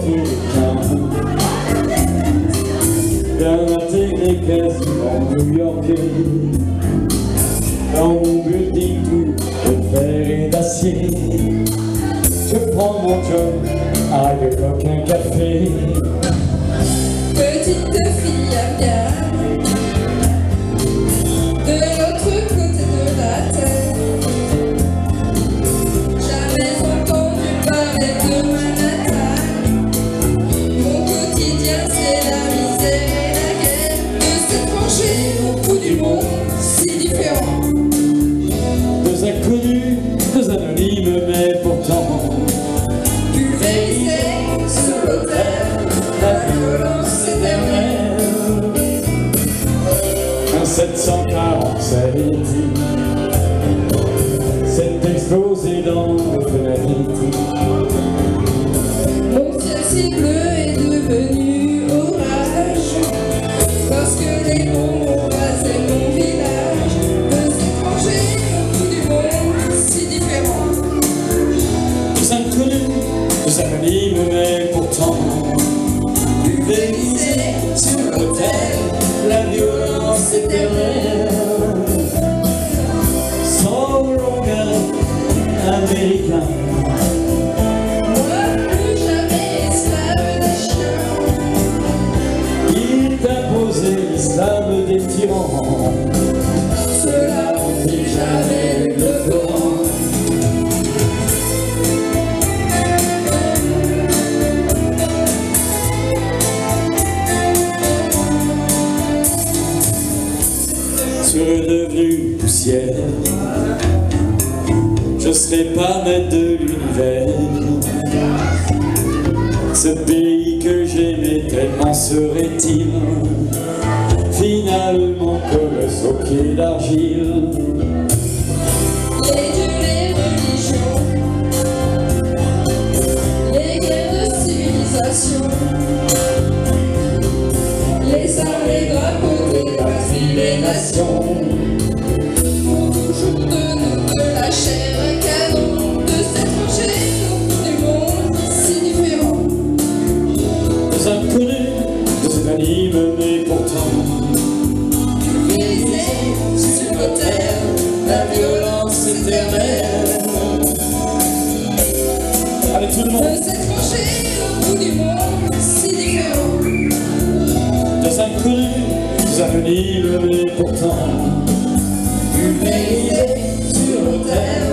américain, bien intégré quasiment new-yorkais. Dans mon building tout de fer et d'acier, je prends mon job à l'époque un café. Petite fille à bien de l'autre côté de la terre, jamais entendu parler de Manhattan. Mon quotidien c'est la misère et la guerre, de s'étranger au bout du monde si différent. Deux inconnus, deux anonymes mais pourtant Pulvérisés sur l'autel, la violence éternelle. En 747, s'est explosé dans nos fenêtres. Mon ciel si bleu est devenu orage, parce que les bombes ont rasé mon village. Deux étrangers au bout du monde si différents. Deux inconnus, deux anonymes mais pourtant Pulvérisés sur l'autel, la violence éternelle. Sans longueur américain, moi plus jamais esclave des chiens. il t'imposait l'islam des tyrans. Cela n'ont jamais eu le Coran. Serais devenu poussière, je serais pas maître de l'univers. Ce pays que j'aimais tellement serait-il finalement colosse au pied d'argile. Les dieux, les religions, les guerres de civilisation, les armes, les drapeaux, les patries, les nations font toujours de nous de la chair un canon, de s'étranger au bout du monde si différents. Deux inconnus, deux anonymes mais pourtant Pulvérisés sur l'autel, la violence éternelle. Allez tout le de monde. s'étranger au bout du monde si différents. Deux inconnus, deux anonymes mais pourtant Pulvérisés sur l'autel,